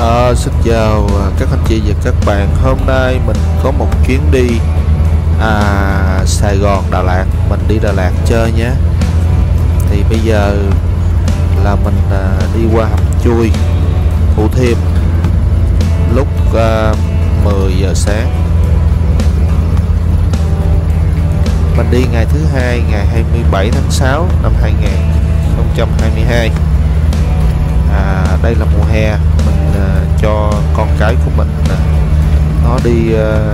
Xin chào các anh chị và các bạn. Hôm nay mình có một chuyến đi Sài Gòn Đà Lạt. Mình đi Đà Lạt chơi nhé. Thì bây giờ là mình đi qua Hầm Chui, Thủ Thiêm lúc 10 giờ sáng. Mình đi ngày thứ hai, ngày 27 tháng 6 năm 2022. Đây là mùa hè, mình cho con cái của mình nó đi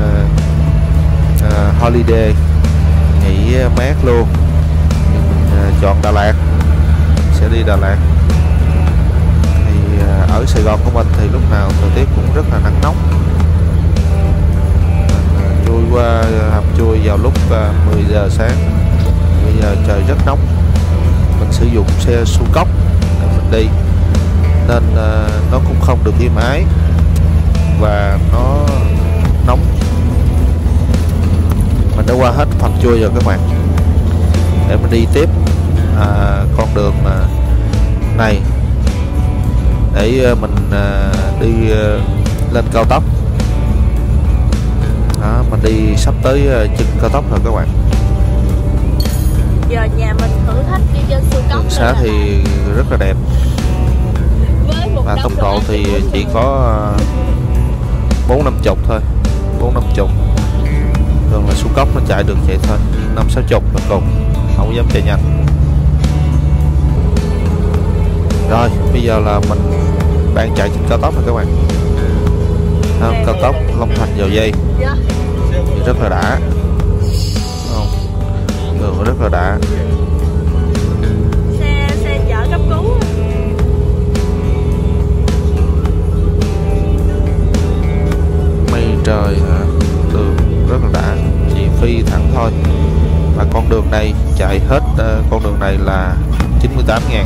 holiday, nghỉ mát luôn. Thì mình chọn Đà Lạt, sẽ đi Đà Lạt. Thì ở Sài Gòn của mình thì lúc nào thời tiết cũng rất là nắng nóng. Mình chui qua Hầm Chui vào lúc 10 giờ sáng. Bây giờ trời rất nóng. Mình sử dụng xe xu cốc để mình đi, nên nó cũng không được êm ái và nó nóng. Mình đã qua hết Hầm Chui rồi các bạn, để mình đi tiếp con đường này để mình đi lên cao tốc. Mình đi sắp tới chân cao tốc rồi các bạn. Giờ nhà mình thử thách đi trên siêu cốc. Đường xá thì rất là đẹp, và tốc độ thì chỉ có 4-50 thôi, 4-50. Thường là siêu cốc nó chạy được vậy thôi, 5-60 là cùng, không dám chạy nhanh. Rồi bây giờ là mình đang chạy trên cao tốc rồi các bạn. Cao tốc Long Thành Dầu Dây thì rất là đã, đường rất là đã. Xe chở cấp cứu. Mây trời, đường rất là đã, chỉ phi thẳng thôi. Và con đường này chạy hết, con đường này là 98.000.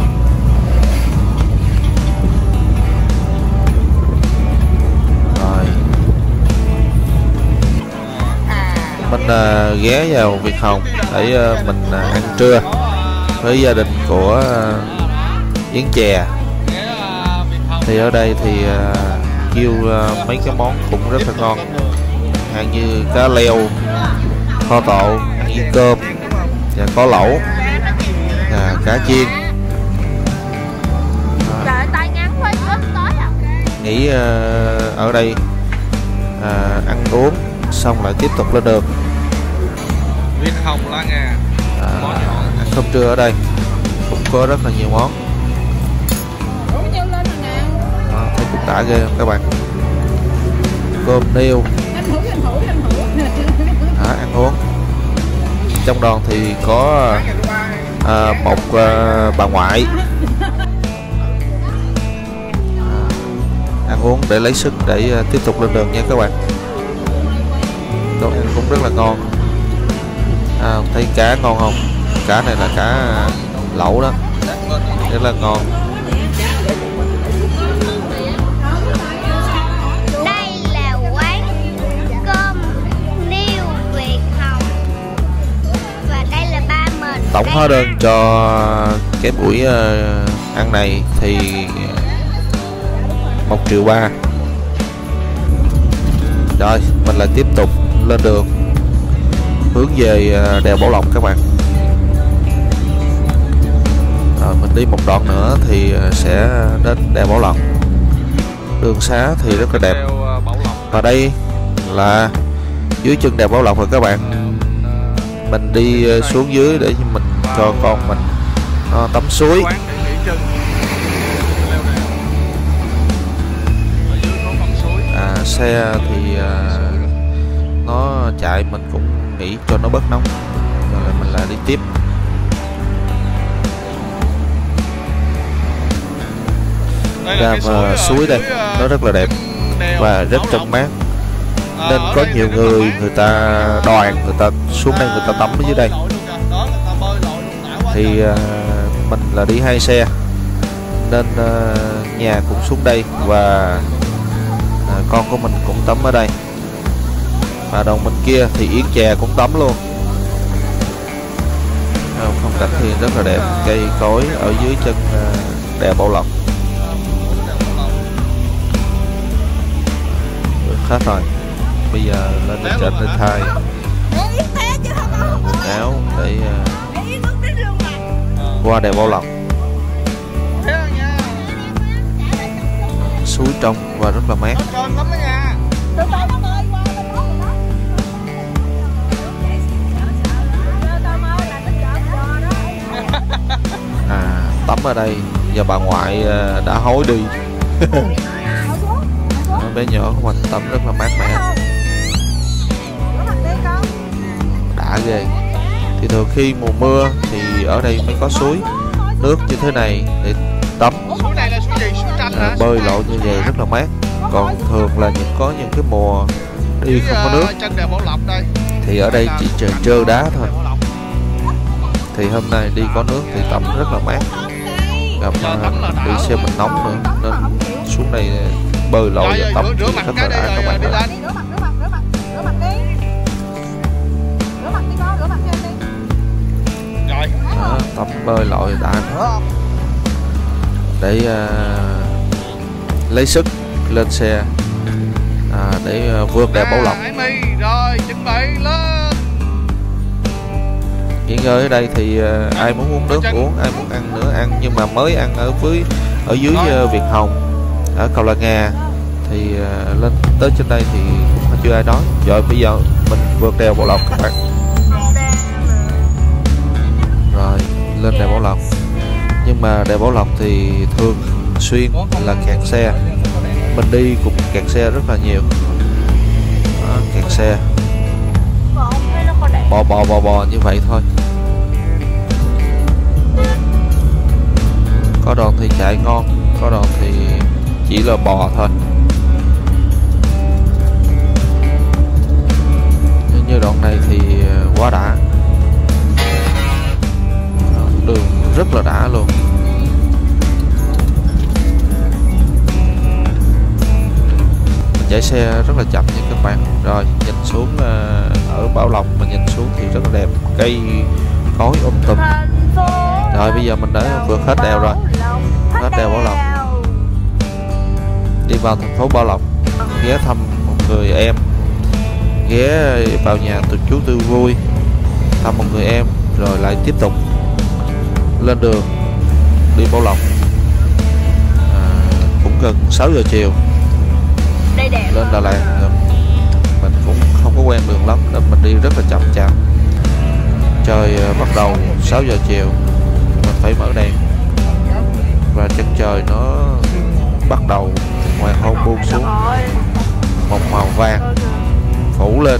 Rồi mình ghé vào Việt Hồng để mình ăn trưa với gia đình của Yến Chè. Thì ở đây thì kêu mấy cái món cũng rất là ngon, hàng như cá leo, kho tộ, ăn với cơm, và có lẩu, và cá chiên. Nghỉ ở đây ăn uống xong lại tiếp tục lên đường. Việt Hồng La Nga. Ăn cơm trưa ở đây cũng có rất là nhiều món. Thấy cũng đã ghê các bạn. Cơm niêu, ăn uống. Trong đoàn thì có một bà ngoại ăn uống để lấy sức để tiếp tục lên đường nha các bạn. Đồ ăn cũng rất là ngon. Thấy cá ngon không? Cá này là cá lẩu đó, rất là ngon. Đây là quán cơm niêu Việt Hồng, và đây là ba mình. Tổng hóa đơn cho cái buổi ăn này thì 1,3 triệu. Rồi mình lại tiếp tục lên đường hướng về đèo Bảo Lộc các bạn. Rồi mình đi một đoạn nữa thì sẽ đến đèo Bảo Lộc. Đường xá thì rất là đẹp, và đây là dưới chân đèo Bảo Lộc rồi các bạn. Mình đi xuống dưới để mình cho con mình tắm suối. Xe thì nó chạy mình cũng nghĩ cho nó bớt nóng, rồi mình lại đi tiếp. Ra suối đây nó rất là đẹp và rất trong mát, nên có nhiều người ta đoàn người ta xuống đây người ta tắm ở dưới đây. Thì mình là đi 2 xe nên nhà cũng xuống đây, và con của mình cũng tắm ở đây. Và đầu bên kia thì Yến Chè cũng tắm luôn. Phong cảnh thì rất là đẹp, cây cối ở dưới chân đèo Bảo Lộc. hết rồi. Bây giờ lên trên trển để thay quần áo để qua đèo Bảo Lộc. Suối trong và rất là mát. Tắm ở đây giờ bà ngoại đã hối đi. Bé nhỏ của mình tắm rất là mát mẻ, đã ghê. Thì thường khi mùa mưa thì ở đây mới có suối nước như thế này để tắm, bơi lội như vậy rất là mát. Còn thường là có những cái mùa đi không có nước thì ở đây chỉ trời trơ đá thôi. Thì hôm nay đi có nước thì tắm rất là mát. Gặp đi xe mình nóng nữa nên xuống đây bơi lội và tắm thì rất là đã các bạn ạ. Đó, tắm bơi lội đã để lấy sức lên xe để vượt đèo Bảo Lộc. Rồi chuẩn bị lên. Nghỉ ngơi ở đây thì ai muốn uống nước uống, ai muốn ăn nữa ăn, nhưng mà mới ăn ở dưới Việt Hồng ở cầu La Nga thì lên tới trên đây thì chưa ai nói. Rồi bây giờ mình vượt đèo Bảo Lộc các bạn. Rồi lên đèo Bảo Lộc, nhưng mà đèo Bảo Lộc thì thường xuyên là kẹt xe. Mình đi cũng kẹt xe rất là nhiều. Đó, kẹt xe bò như vậy thôi. Có đoạn thì chạy ngon, có đoạn thì chỉ là bò thôi. Như đoạn này thì quá đã, đường rất là đã luôn. Mình chạy xe rất là chậm nha các bạn. Rồi nhìn xuống ở Bảo Lộc mình nhìn xuống thì rất là đẹp, cây cối tùm. Rồi bây giờ mình đã vượt hết đèo rồi, hết đèo Bảo Lộc, đi vào thành phố Bảo Lộc, ghé thăm một người em, ghé vào nhà chú Tư Vui thăm một người em, rồi lại tiếp tục lên đường đi Bảo Lộc. Cũng gần 6 giờ chiều lên Đà Lạt. Mình cũng không có quen đường lắm nên mình đi rất là chậm chạp. Trời bắt đầu 6 giờ chiều mình phải mở đèn và chân trời nó bắt đầu hoàng hôn buông xuống, một màu vàng phủ lên.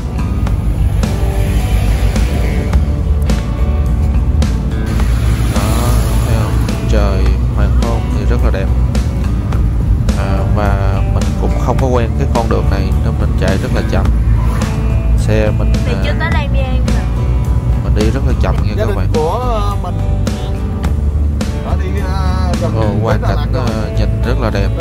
Đó, thấy không? Trời hoàng hôn thì rất là đẹp. Và mình cũng không có quen cái con đường này nên mình chạy rất là chậm. Xe mình đi rất là chậm nha các bạn. Quang cảnh nhìn rất là đẹp.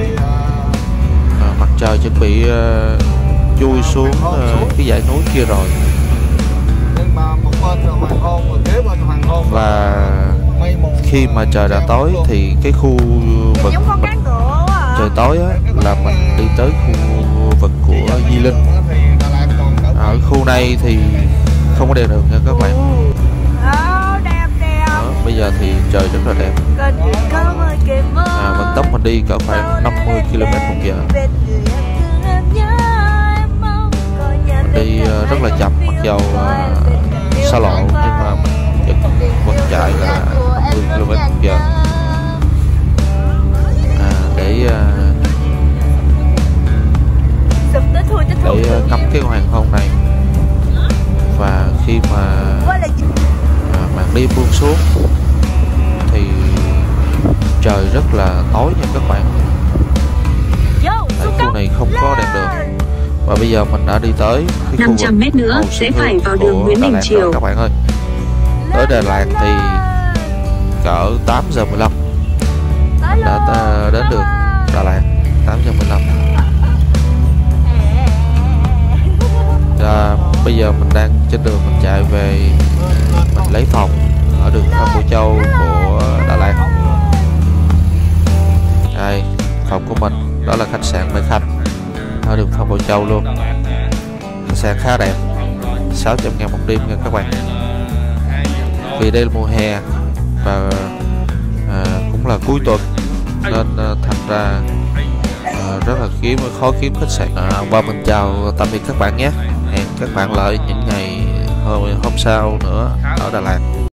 Mặt trời chuẩn bị chui xuống cái dãy núi kia rồi. Và khi mà trời đã tối thì cái khu vực trời tối á, là mình đi tới khu vực của Di Linh. Ở khu này thì không có đèn đường nha các bạn. Đó, bây giờ thì trời rất là đẹp. Vận tốc mình đi cỡ khoảng 50 km/h. Mình đi rất là chậm, mặc dầu xa lộ nhưng mà mình vẫn chạy là 50 km/h. Để ngắm cái hoàng hôn này. Và khi mà màn đêm buông xuống thì trời rất là tối nha các bạn. Tại khu này không có đèn đường. Và bây giờ mình đã đi tới cái 500 mét nữa sẽ phải vào đường Nguyễn Đình Chiểu các bạn ơi. Tới Đà Lạt thì cỡ 8 giờ 15 mình đã đến đường Đà Lạt. 8 giờ 15. Bây giờ mình đang trên đường mình chạy về, mình lấy phòng ở đường Phan Bội Châu của Đà Lạt. Đây phòng của mình, đó là khách sạn Mê Khanh. ở đường Phan Bội Châu luôn. Khách sạn khá đẹp, 600.000 một đêm nha các bạn. Vì đây là mùa hè và cũng là cuối tuần nên thành ra rất là khó kiếm khách sạn. Và mình chào tạm biệt các bạn nhé. Hẹn các bạn lại những ngày hôm sau nữa ở Đà Lạt.